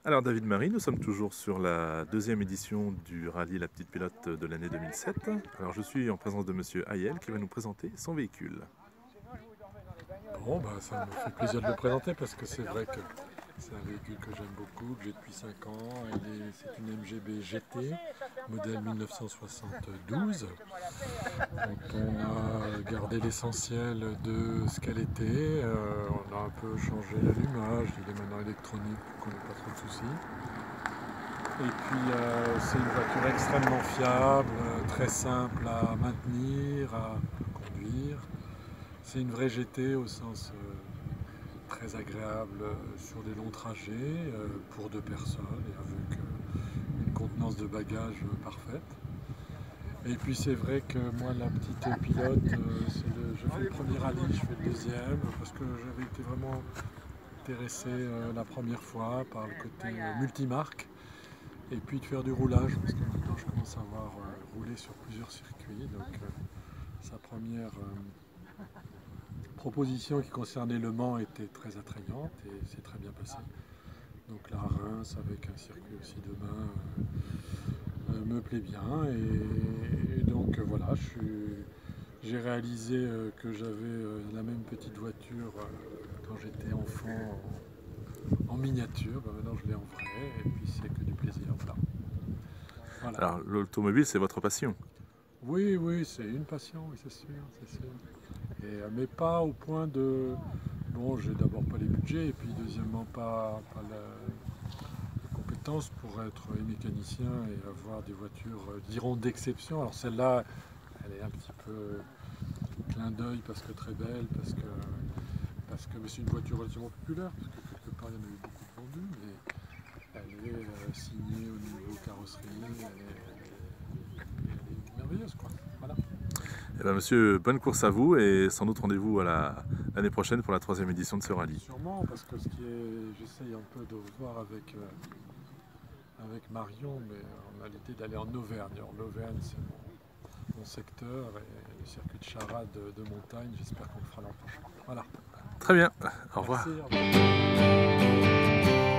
Alors David Marie, nous sommes toujours sur la deuxième édition du rallye La Petite Pilote de l'année 2007. Alors je suis en présence de Monsieur Hayel qui va nous présenter son véhicule. Bon, ça me fait plaisir de le présenter parce que c'est vrai que c'est un véhicule que j'aime beaucoup, que j'ai depuis 5 ans. C'est une MGB GT, modèle 1972. Donc on a gardé l'essentiel de ce qu'elle était. On a un peu changé l'allumage, il est maintenant électronique pour qu'on n'ait pas trop de soucis. Et puis c'est une voiture extrêmement fiable, très simple à maintenir, à conduire. C'est une vraie GT au sens très agréable sur des longs trajets pour 2 personnes et avec une contenance de bagages parfaite. Et puis c'est vrai que moi la petite pilote, je fais le premier rallye, je fais le deuxième parce que j'avais été vraiment intéressé la première fois par le côté multimarque et puis de faire du roulage parce que maintenant je commence à avoir roulé sur plusieurs circuits. Donc sa première proposition qui concernait Le Mans était très attrayante et c'est très bien passé. Donc la Reims avec un circuit aussi demain me plaît bien et donc voilà, j'ai réalisé que j'avais la même petite voiture quand j'étais enfant en miniature. Maintenant je l'ai en vrai et puis c'est que du plaisir. Voilà. Alors l'automobile c'est votre passion? Oui, oui, c'est une passion, oui, c'est sûr, c'est sûr. Mais pas au point de... Bon, j'ai d'abord pas les budgets, et puis deuxièmement pas les compétences pour être mécanicien et avoir des voitures, diront, d'exception. Alors celle-là, elle est un petit peu clin d'œil parce que très belle, parce que c'est une voiture relativement populaire, parce que quelque part il y en a eu beaucoup de vendus, mais elle est signée au niveau carrosserie, elle est merveilleuse, quoi. Voilà. Eh bien, monsieur, bonne course à vous et sans doute rendez-vous à l'année prochaine pour la 3e édition de ce rallye. Sûrement, parce que j'essaye un peu de voir avec Marion, mais on a l'idée d'aller en Auvergne. Alors l'Auvergne, c'est mon secteur, et le circuit de Charade de montagne, j'espère qu'on le fera l'an prochain. Voilà. Très bien, au Merci, revoir. au revoir.